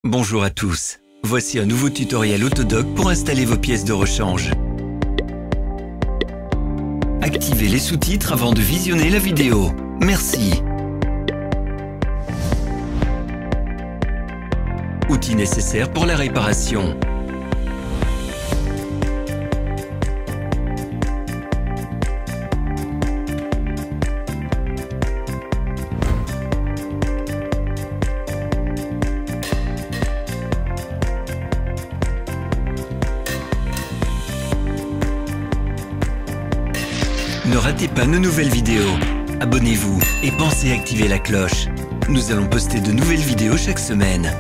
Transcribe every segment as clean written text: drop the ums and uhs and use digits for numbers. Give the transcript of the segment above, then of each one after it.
Bonjour à tous, voici un nouveau tutoriel Autodoc pour installer vos pièces de rechange. Activez les sous-titres avant de visionner la vidéo. Merci. Outils nécessaires pour la réparation. Ne ratez pas nos nouvelles vidéos. Abonnez-vous et pensez à activer la cloche. Nous allons poster de nouvelles vidéos chaque semaine.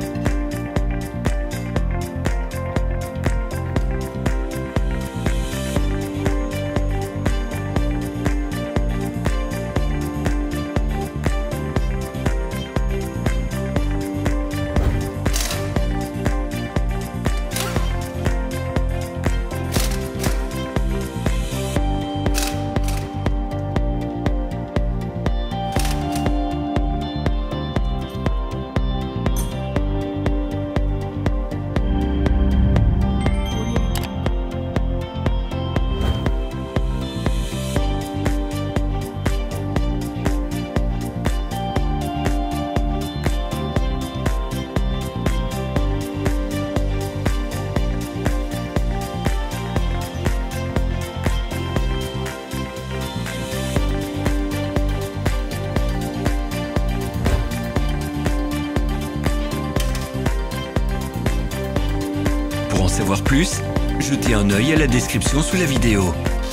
Pour en savoir plus, jetez un œil à la description sous la vidéo.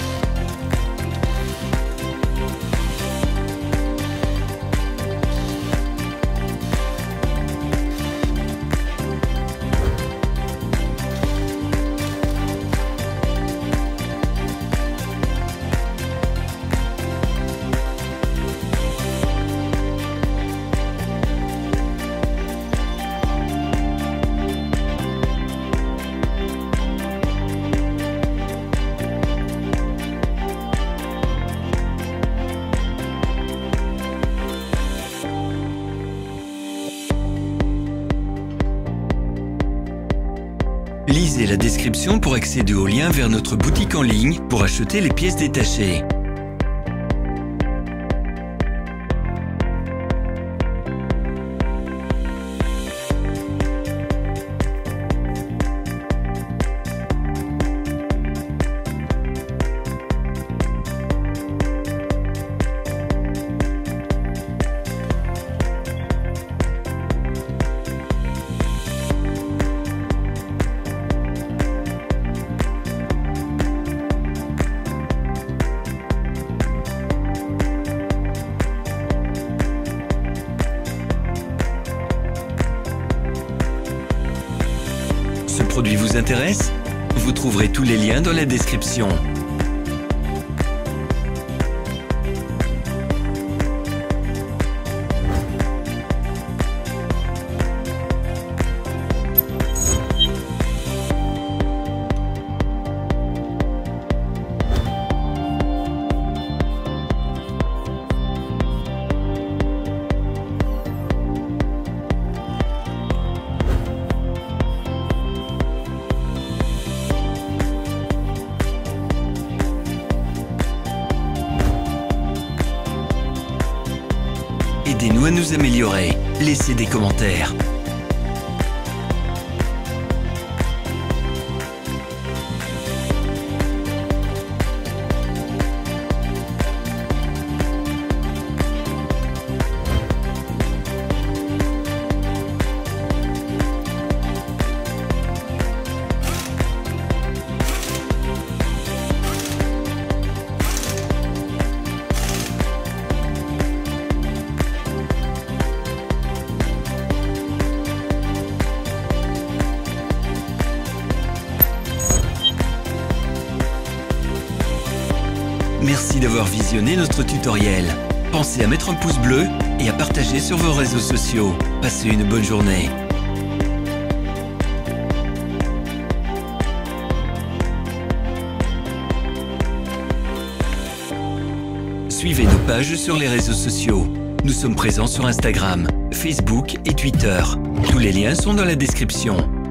Lisez la description pour accéder au lien vers notre boutique en ligne pour acheter les pièces détachées. Ce produit vous intéresse? Vous trouverez tous les liens dans la description. Aidez-nous à nous améliorer. Laissez des commentaires. Merci d'avoir visionné notre tutoriel. Pensez à mettre un pouce bleu et à partager sur vos réseaux sociaux. Passez une bonne journée. Suivez nos pages sur les réseaux sociaux. Nous sommes présents sur Instagram, Facebook et Twitter. Tous les liens sont dans la description.